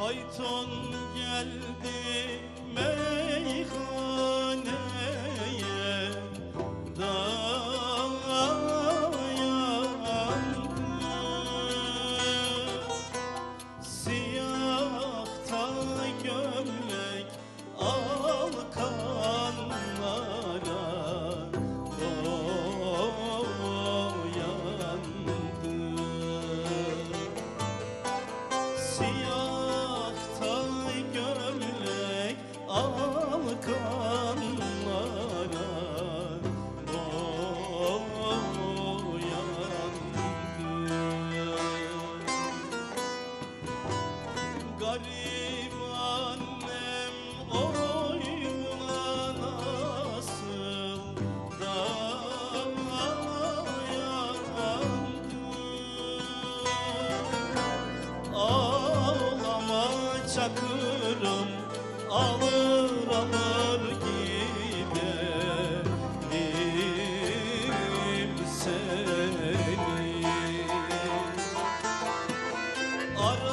Fayton geldi meyhaneye, dayandı. Siyahta gömlek alkanlara boyandı. Siyahta gömlek alkanlara boyandı. Garip annem oyuna nasıl dayandı. Ağlama çakırım, alır alır giderim seni.